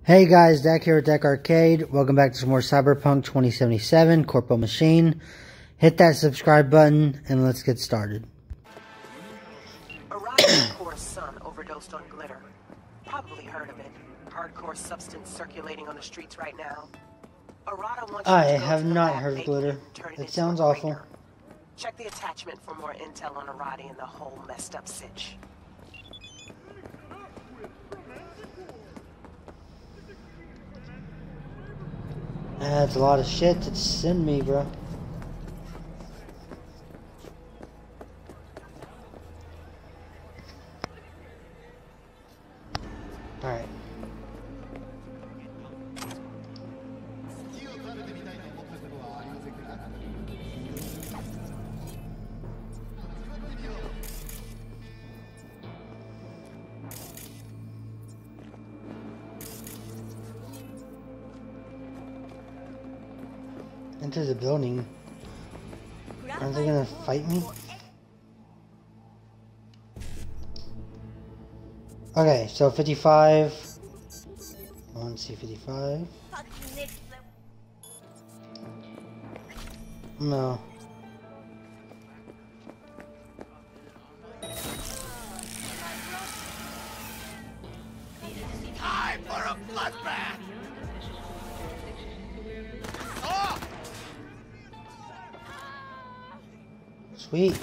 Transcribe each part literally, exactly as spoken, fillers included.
Hey guys, Dak here at Dak Arcade. Welcome back to some more Cyberpunk twenty seventy-seven, Corpo Machine. Hit that subscribe button and let's get started. Arata Corps' son overdosed on glitter. Probably heard of it. Hardcore substance circulating on the streets right now. Arata wants I you to go have to the not lab heard of glitter. turn it It into sounds a awful. breaker. Check the attachment for more intel on Arata and the whole messed up sitch. That's a lot of shit to send me, bro. Alright. Enter the building. Aren't they gonna fight me? Okay, so fifty-five. I want to see fifty-five. No. Time for a bloodbath! Oh! Sweet.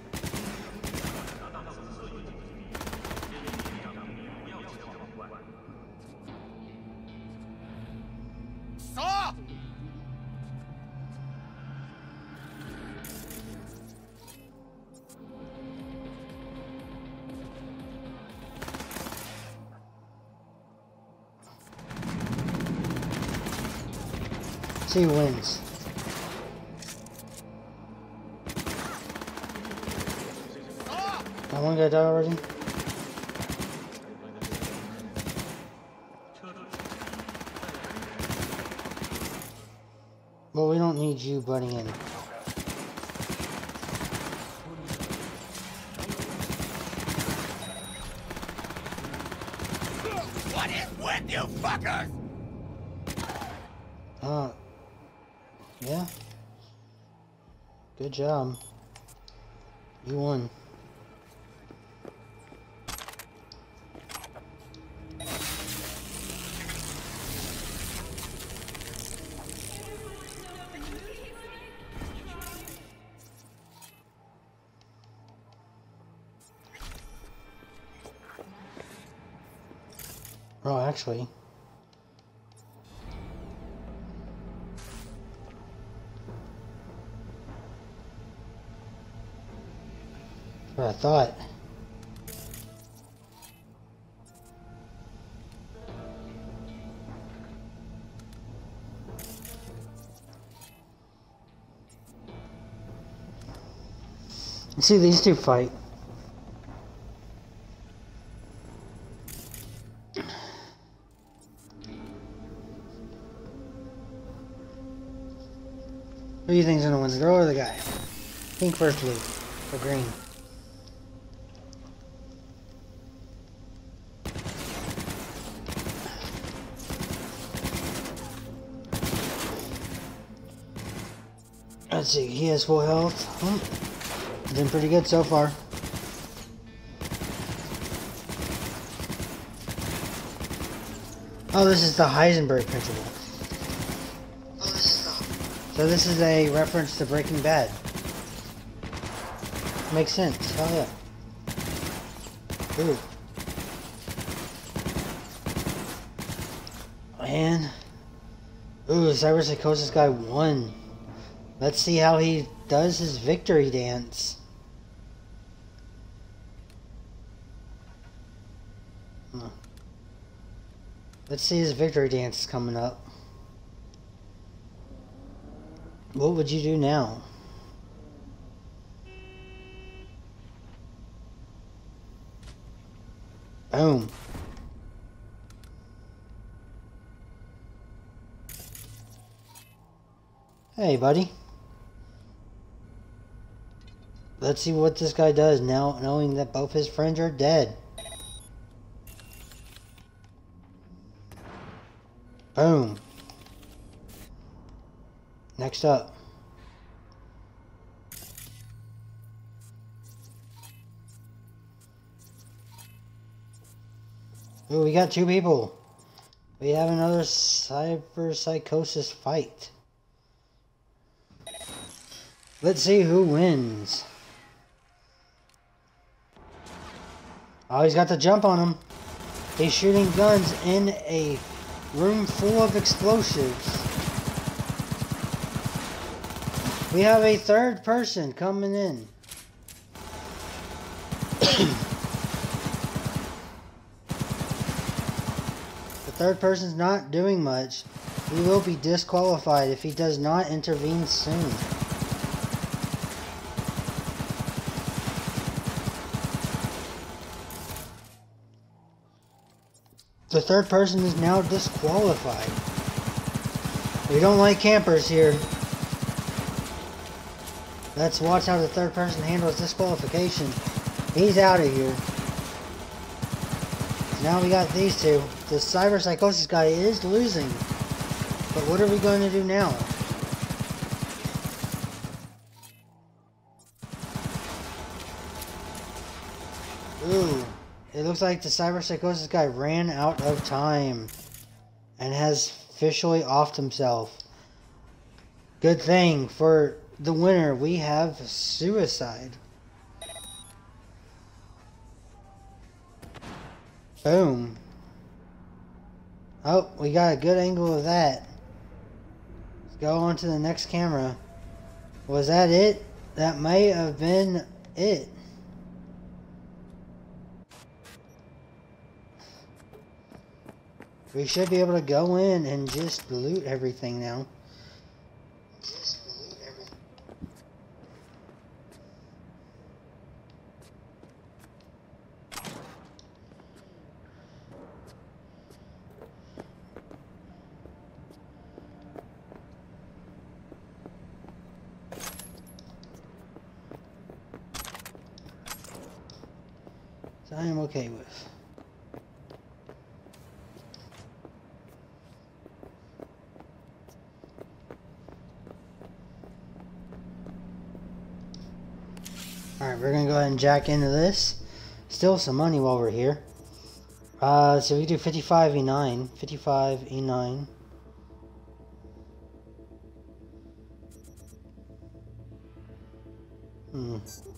Saw! See who wins. That one guy died already? Well, we don't need you butting in. What is with you fuckers? Uh, yeah. Good job. You won. Oh, actually. What I thought. You see these two fight. Who do you think's gonna win, the girl or the guy? Pink first, blue or green? Let's see, he has full health. Hmm. Doing pretty good so far. Oh, this is the Heisenberg principle. So this is a reference to Breaking Bad. Makes sense. Oh yeah. Ooh. Man. Ooh, Cyberpsychosis guy won. Let's see how he does his victory dance. Huh. Let's see his victory dance coming up. What would you do now? Boom. Hey, buddy. Let's see what this guy does now, knowing that both his friends are dead. Boom. Next up. Oh, we got two people. We have another cyber psychosis fight. Let's see who wins. Oh, he's got the jump on him. He's shooting guns in a room full of explosives. We have a third person coming in. The third person's not doing much. He will be disqualified if he does not intervene soon. The third person is now disqualified. We don't like campers here. Let's watch how the third person handles disqualification. He's out of here. Now we got these two. The cyber psychosis guy is losing. But what are we going to do now? Ooh. It looks like the cyber psychosis guy ran out of time and has officially offed himself. Good thing for the winner, we have suicide. Boom. Oh, we got a good angle of that. Let's go on to the next camera. Was that it? That may have been it. We should be able to go in and just loot everything now. Just loot everything. So I am okay with. Alright, we're going to go ahead and jack into this. Still some money while we're here. Uh, so we do fifty-five E nine. fifty-five E nine. Hmm.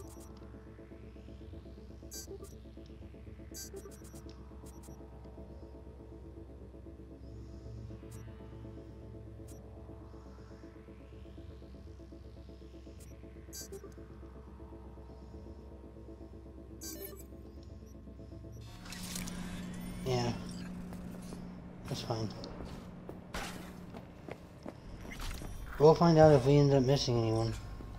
Yeah, that's fine. We'll find out if we end up missing anyone.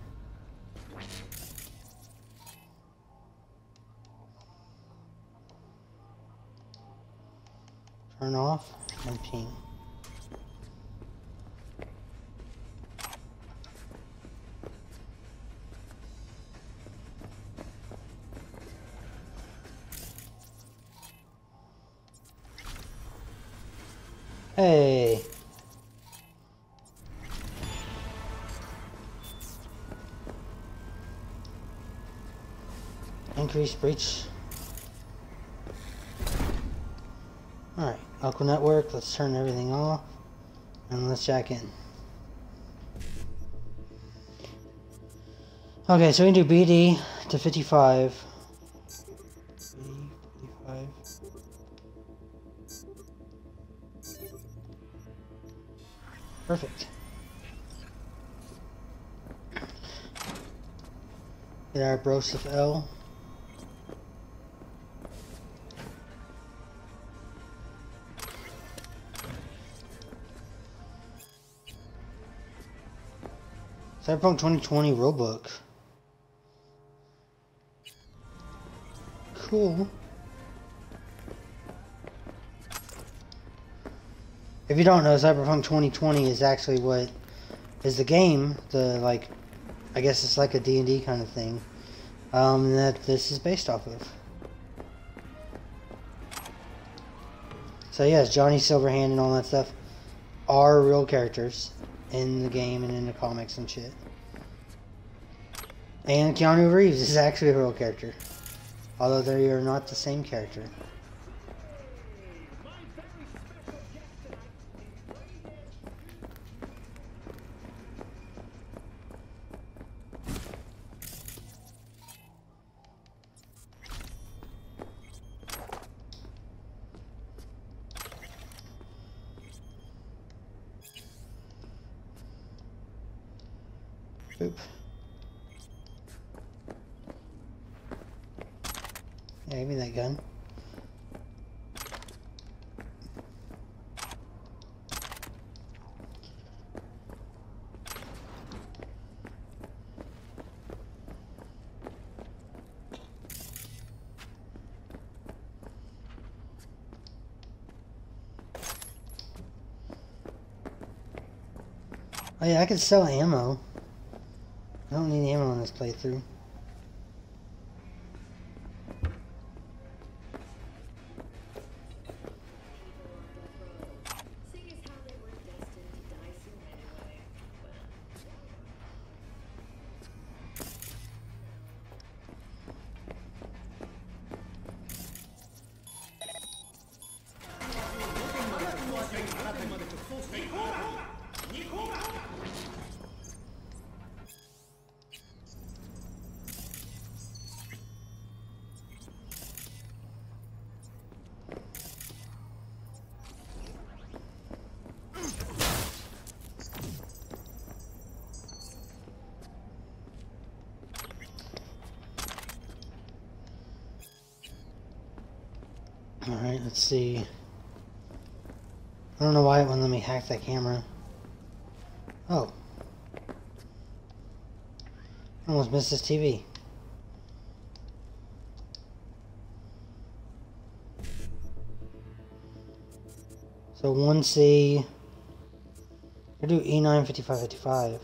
Turn off and ping. Hey. Increase breach. Alright, local network, let's turn everything off and let's jack in. Okay, so we can do B D to fifty-five. fifty-five. Perfect. Get our Broseph L. Cyberpunk twenty twenty rulebook. Cool. If you don't know, Cyberpunk twenty twenty is actually what is the game, the like, I guess it's like a D and D kind of thing, um, that this is based off of. So yes, Johnny Silverhand and all that stuff. are real characters in the game and in the comics and shit. And Keanu Reeves is actually a real character, although they are not the same character. Oop. Yeah, give me that gun. Oh yeah, I could sell ammo. I don't need ammo in this playthrough. Alright, let's see. I don't know why it wouldn't let me hack that camera. Oh. I almost missed this T V. So one C. I do E nine fifty-five fifty-five.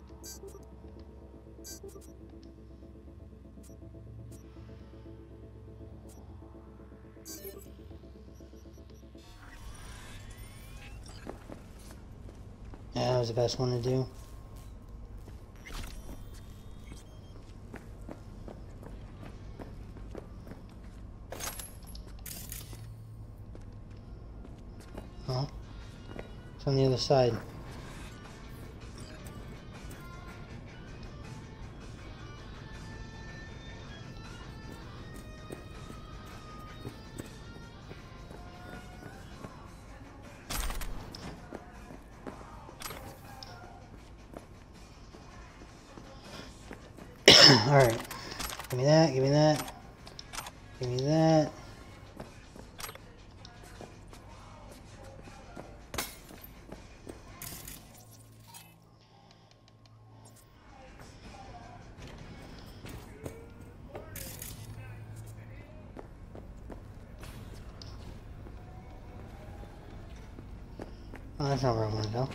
Yeah, that was the best one to do. Oh, it's on the other side. Alright. Give me that, give me that. Give me that. Oh, that's not where I want to go.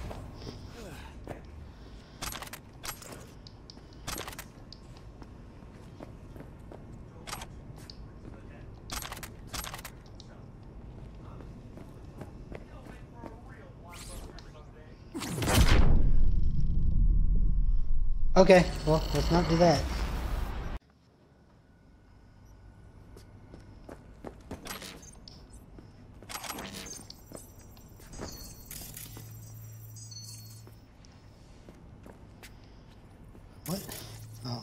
Okay, well, let's not do that. What? Oh.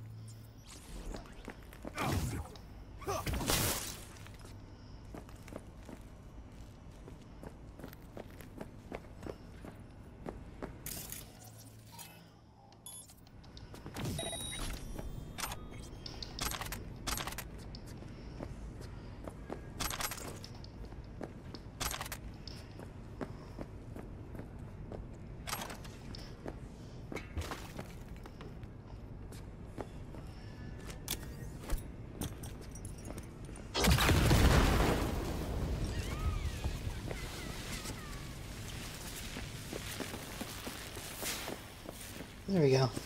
There we go.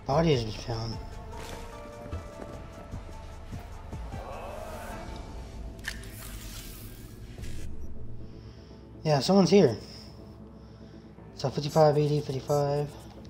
Body has been found. Yeah, someone's here. So fifty-five, eighty, fifty-five.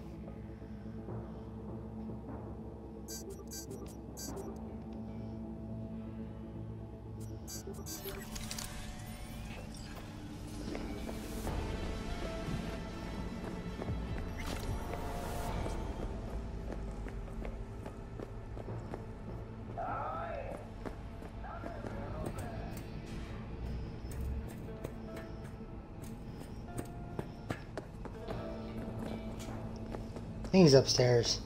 I think he's upstairs.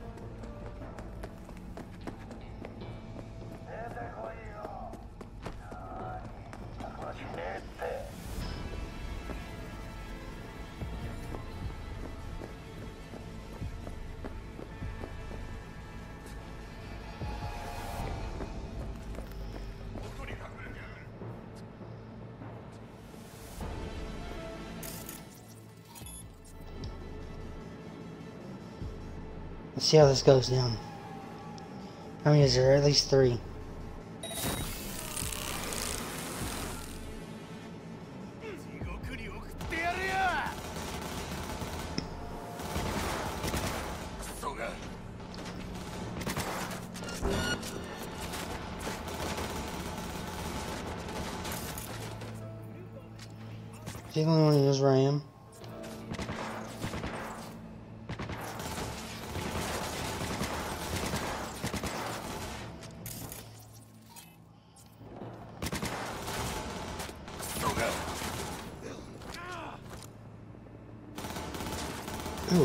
Let's see how this goes down. How many is there? At least three. Is he the only one who knows where I am? Ooh.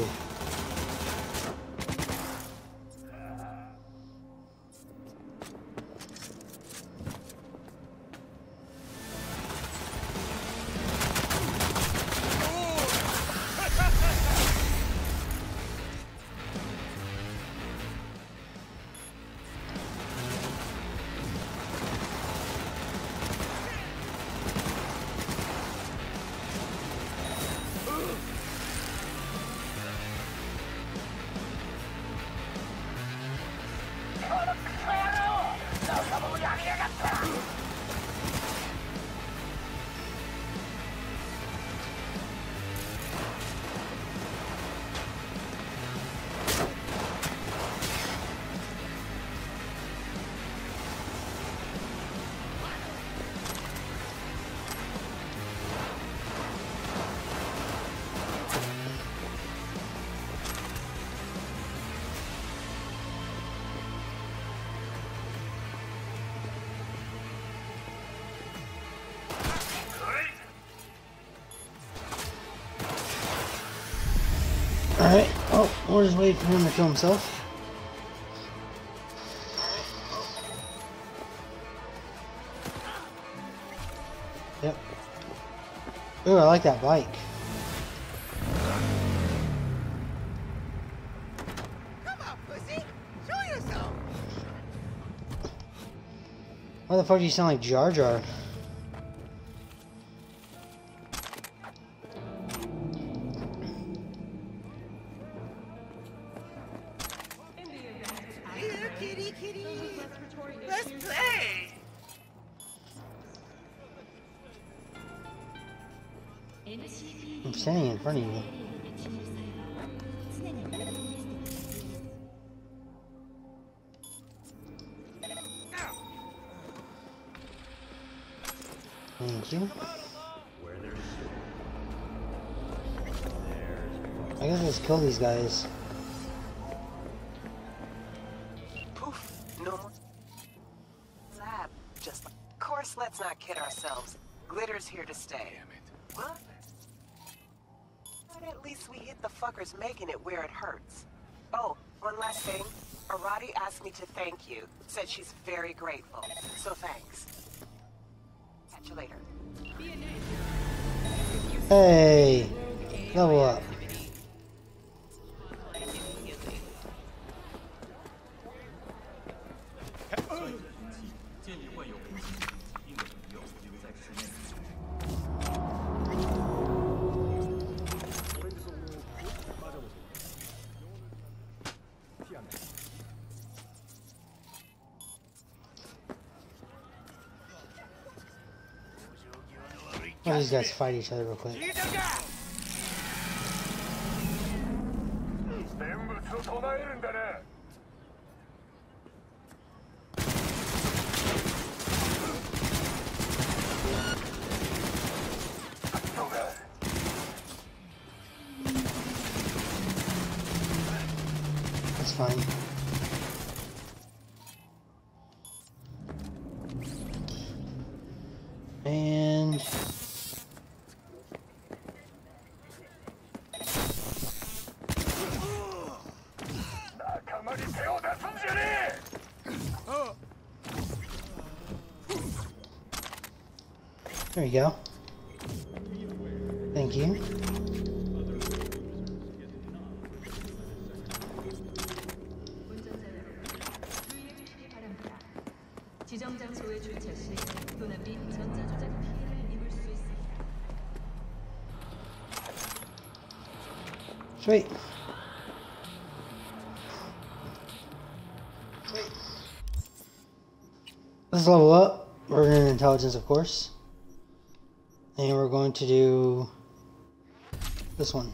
Alright, oh, we're just waiting for him to kill himself. Yep. Ooh, I like that bike. Come on, pussy! Show yourself! Why the fuck do you sound like Jar Jar? Here, kitty, kitty! Let's play! I'm standing in front of you. Thank you. I guess let's kill these guys. Poof, no more. Lab, just of course, let's not kid ourselves. Glitter's here to stay. What? But at least we hit the fuckers making it where it hurts. Oh, one last thing. Arati asked me to thank you. Said she's very grateful. So thanks. Catch you later. Hey, level up. Let these guys fight each other real quick. That's fine. And there you go. Thank you. 지정 장소에 주차 시 도난 및 전자조작 피해를 입을 수 있습니다. Sweet. Let's level up. We're in intelligence, of course. And we're going to do this one.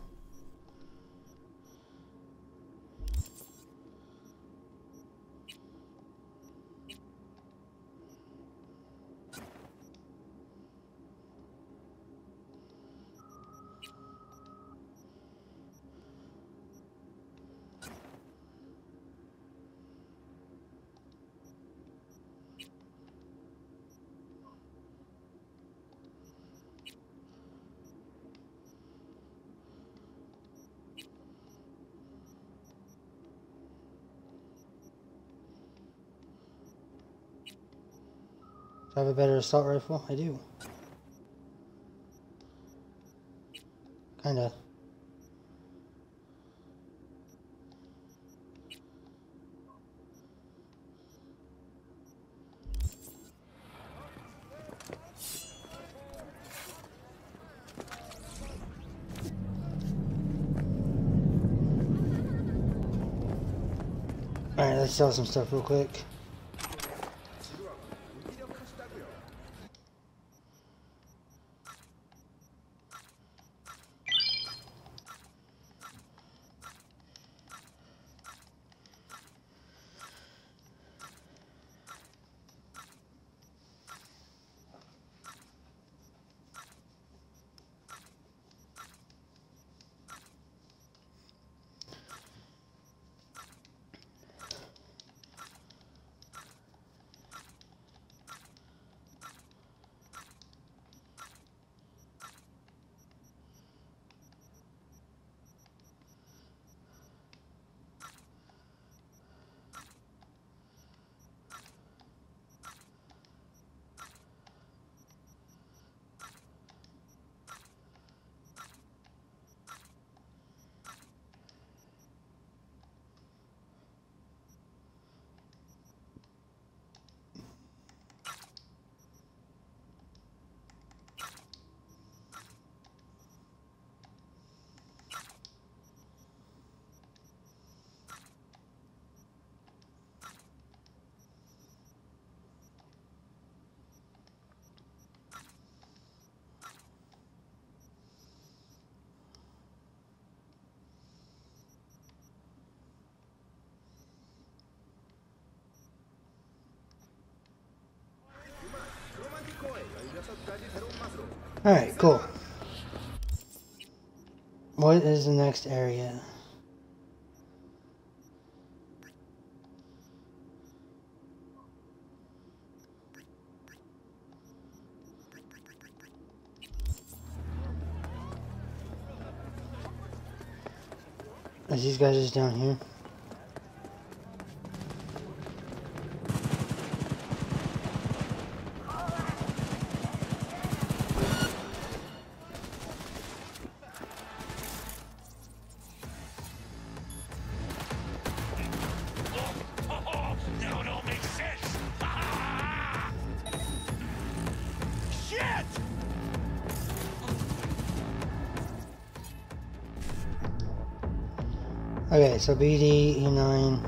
Do I have a better assault rifle? I do. Kinda. Alright, let's sell some stuff real quick. Alright, cool. What is the next area? Is these guys just down here? Okay, so B D, E nine.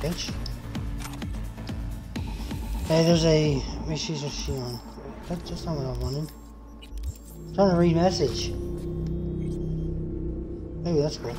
bitch. Hey, there's a... Maybe she's a she on. That, that's not what I wanted. I'm trying to read message. Maybe that's cool.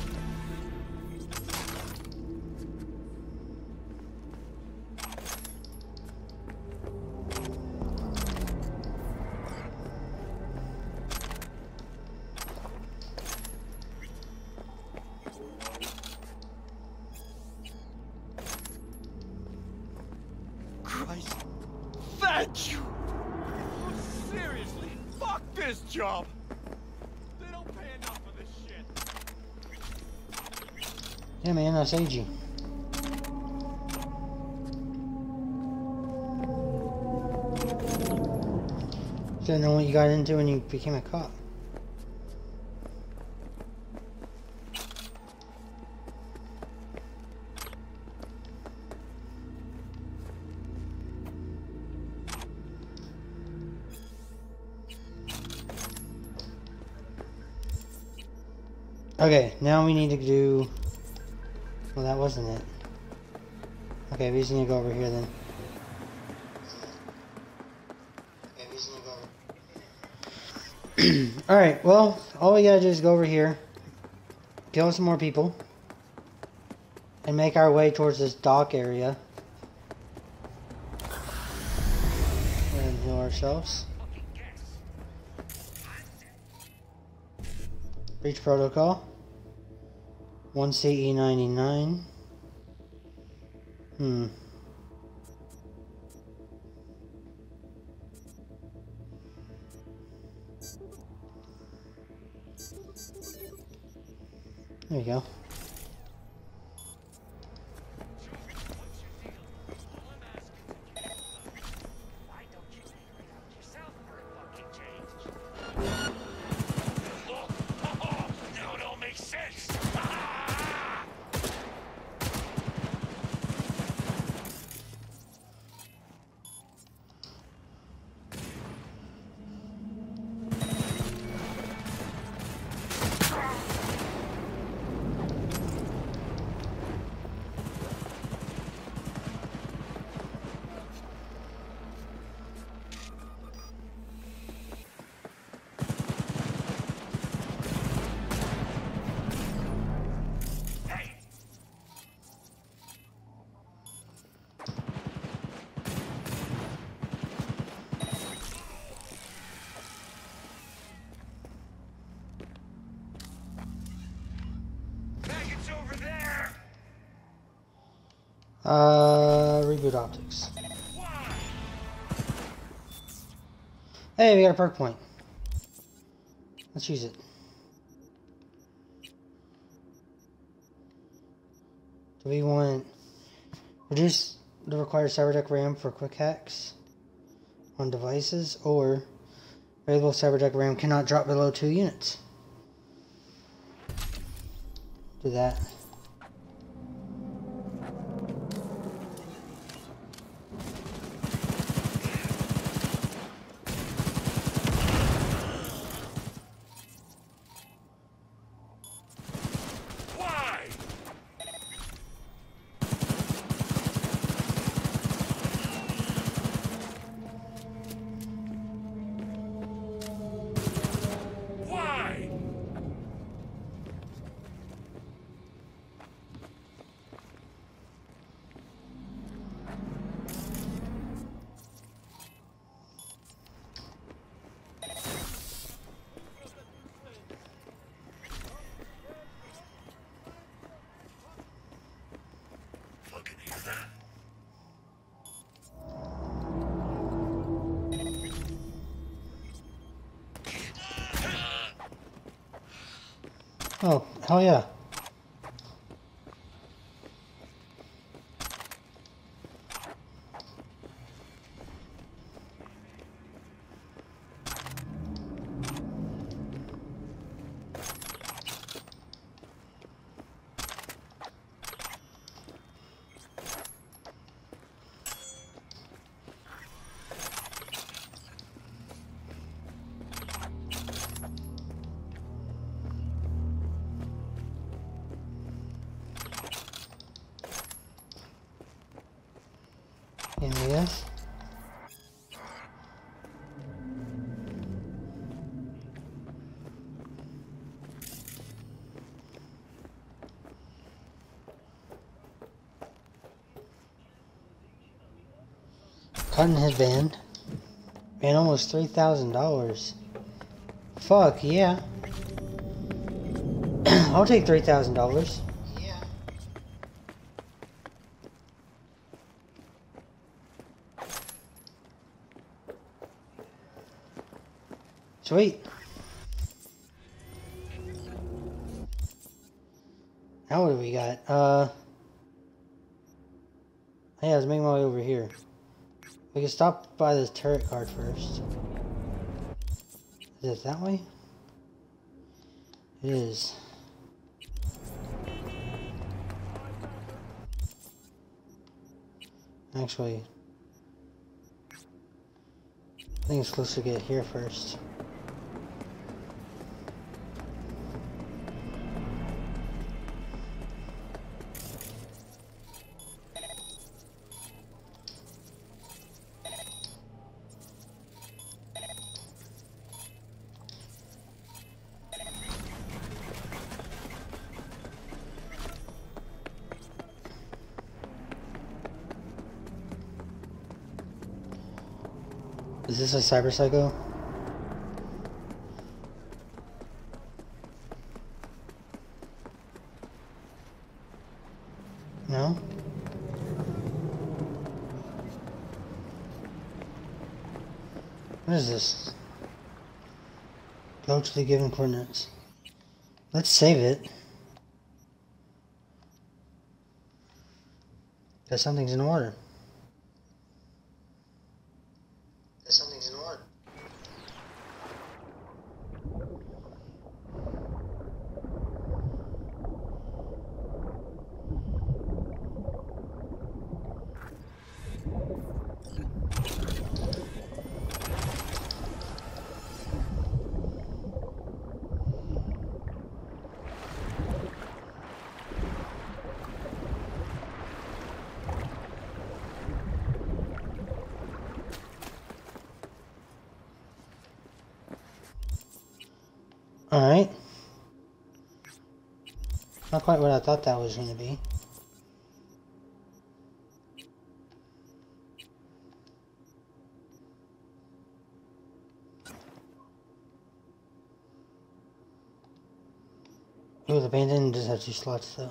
Christ. Thank you! Oh, seriously, fuck this job! They don't pay enough for this shit. Yeah, man, I saved you. Didn't know what you got into when you became a cop. Okay, now we need to do... Well, that wasn't it. Okay, we just need to go over here then. Okay, we just need to go over... Alright, well, all we gotta do is go over here, kill some more people, and make our way towards this dock area. And heal ourselves. Breach protocol. one C E ninety-nine. Hmm. There you go. Uh, reboot optics. Hey, we got a perk point. Let's use it. Do we want reduce the required CyberDeck RAM for quick hacks on devices, or available CyberDeck RAM cannot drop below two units? Do that. Oh, hell yeah. And I guess. Cotton headband. Man, almost three thousand dollars. Fuck yeah. I'll take three thousand dollars. Yeah. Sweet. Now what do we got? Uh. Yeah, let's make my way over here. We can stop by this turret card first. Is it that way? It is. Actually, I think it's supposed to get here first. Is this a Cyber Psycho? No? What is this? Go to the given coordinates. Let's save it. Because something's in order. Something's in order. Alright. Not quite what I thought that was going to be. Ooh, the bandit does have two slots though.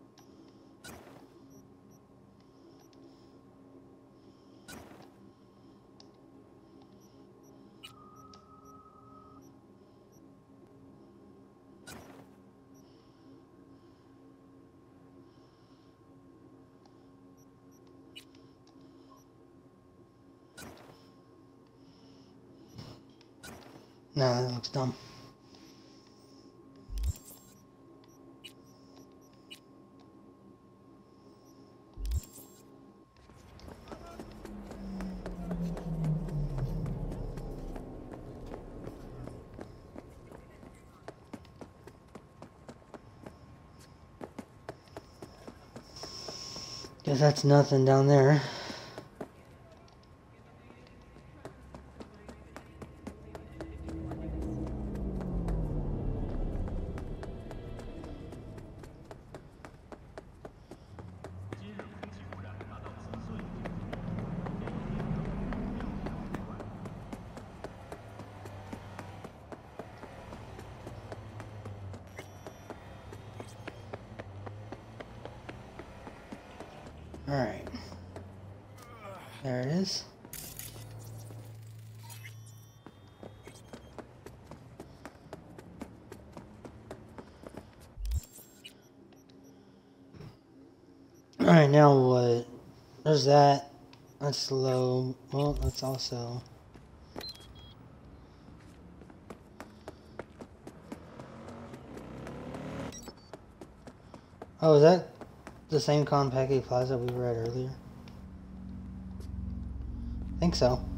No, that looks dumb. Guess that's nothing down there. Alright. There it is. Alright, now what? There's that. That's low. Well, that's also... Oh, is that the same Konpeki Plaza we were at earlier? I think so.